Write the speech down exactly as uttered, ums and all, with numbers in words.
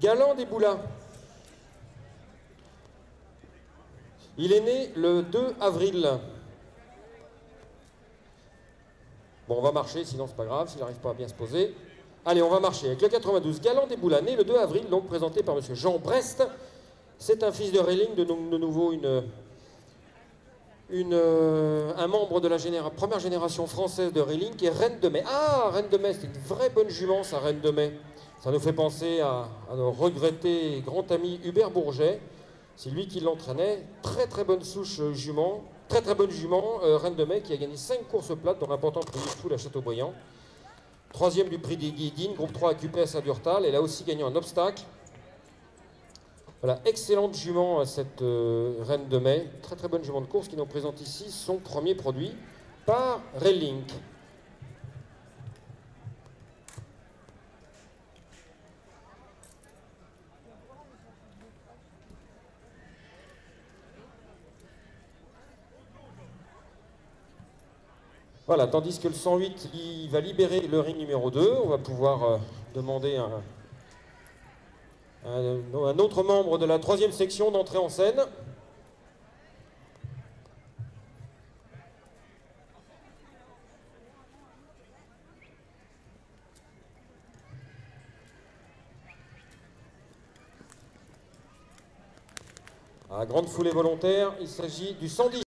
Galant des Boulas. Il est né le deux avril. Bon, on va marcher, sinon c'est pas grave, s'il n'arrive pas à bien se poser. Allez, on va marcher avec le quatre-vingt-douze. Galant des Boulas, né le deux avril, donc présenté par monsieur Jean Brest. C'est un fils de Réling, de, de nouveau une, une, euh, un membre de la généra première génération française de Réling, qui est Reine de Mai. Ah, Reine de Mai, c'est une vraie bonne jument, ça, Reine de Mai. Ça nous fait penser à, à nos regrettés grand ami Hubert Bourget. C'est lui qui l'entraînait. Très très bonne souche euh, jument. Très très bonne jument, euh, Reine de Mai, qui a gagné cinq courses plates dans l'important prix du Foul à Châteaubriand. Troisième du prix des Guidines, groupe trois à Q P S à Durtal. Elle a aussi gagné un obstacle. Voilà, excellente jument cette euh, Reine de Mai. Très très bonne jument de course qui nous présente ici son premier produit par Relink. Voilà, tandis que le cent huit, il va libérer le ring numéro deux. On va pouvoir euh, demander un, un, un autre membre de la troisième section d'entrer en scène. À grande foulée volontaire, il s'agit du cent dix.